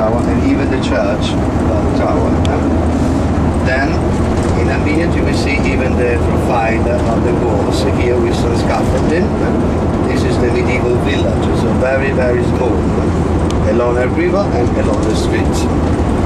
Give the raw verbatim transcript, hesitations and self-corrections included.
and even the church bell tower. Then in a minute you will see even the profile of the walls here with some scaffolding. This is the medieval village, so very very small, along a river and along the streets.